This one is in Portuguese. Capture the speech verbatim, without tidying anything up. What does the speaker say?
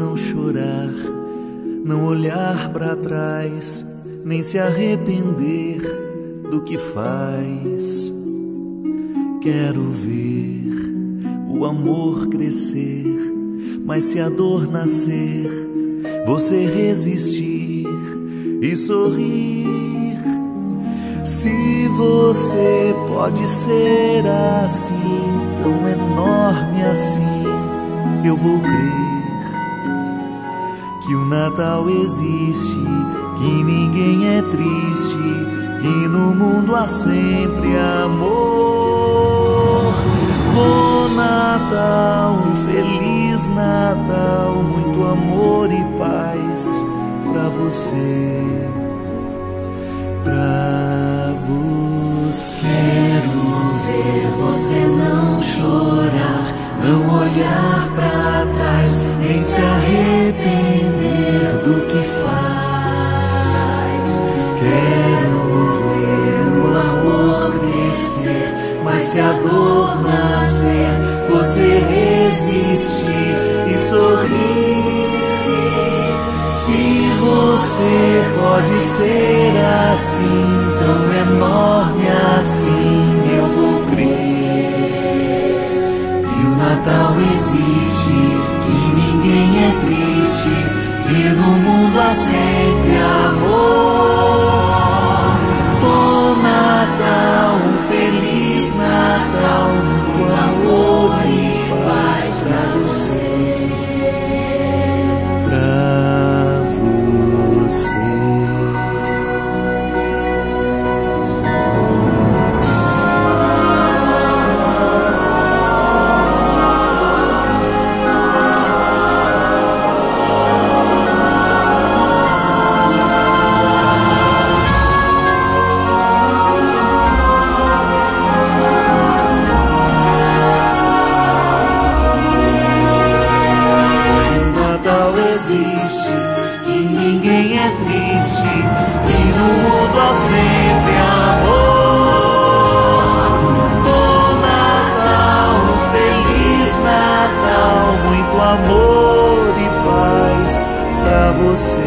não chorar, não olhar para trás, nem se arrepender do que faz. Quero ver o amor crescer, mas se a dor nascer, você resistir e sorrir. Se você pode ser assim, tão enorme assim, eu vou crer que o Natal existe, que ninguém é triste, que no mundo há sempre amor. Bom Natal, um feliz Natal, muito amor e paz pra você, pra você. Quero ver você não chorar, não olhar pra trás, nem se arrepender do que faz. Quero ver o amor crescer, mas se a dor nascer, você resistir e sorrir. Se você pode ser assim, tão enorme assim, eu vou crer que o Natal existe, que ninguém é triste, que no mundo há sempre amor. Bom Natal, um feliz Natal, muito amor e paz pra você. Existe, que ninguém é triste, que no mundo há sempre amor. Bom Natal, um feliz Natal, muito amor e paz pra você.